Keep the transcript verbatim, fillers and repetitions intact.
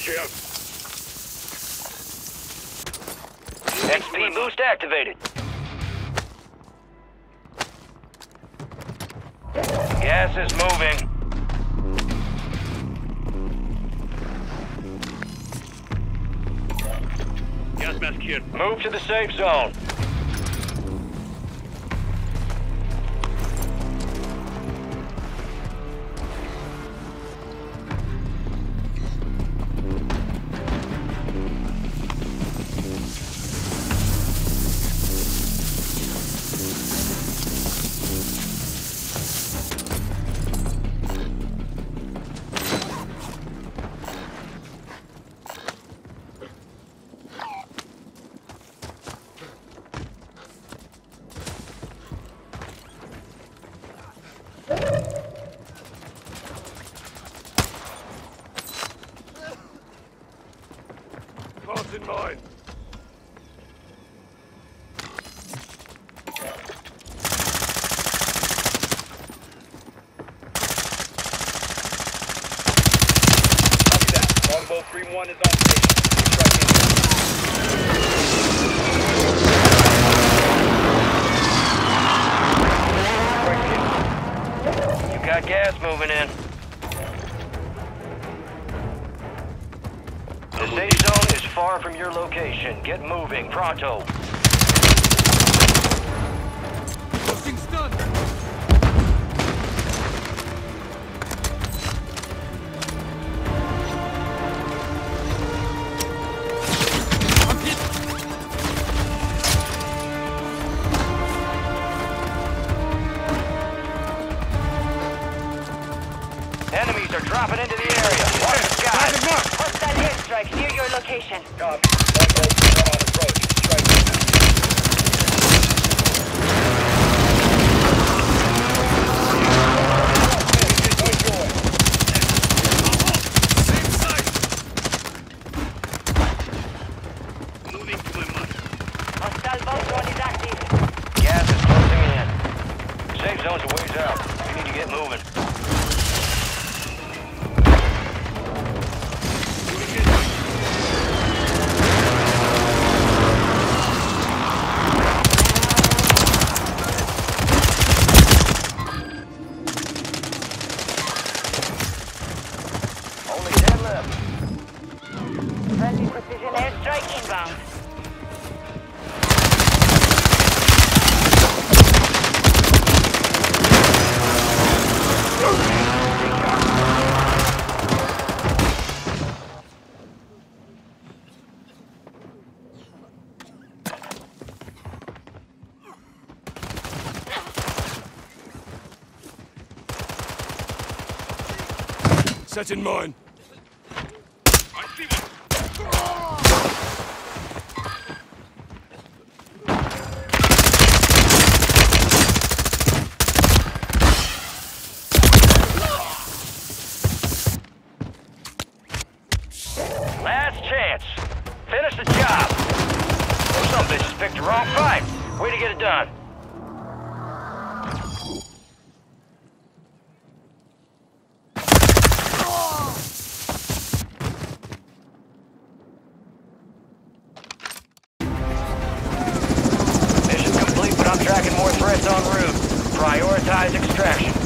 here. X P boost activated. Gas is moving. Gas mask here. Move to the safe zone. Cross in mind. Copy that. Longbow three one is on station. You got gas moving in. The safe zone is far from your location. Get moving, pronto. Posting's done. I'm hit. Enemies are dropping into the area. Watch the skies. Hostile airstrike near your location. Copy. Longbow three one on approach. Strike. Same site. Moving to my mark. Hostile bomb drone is active. Gas is closing in. Safe zone's a ways out. You need to get moving. Only ten left. Friendly precision airstrike inbound. Set in mine. I see one. Last chance. Finish the job. Some bitches picked the wrong fight. Way to get it done. Mission complete, but I'm tracking more threats en route. Prioritize extraction.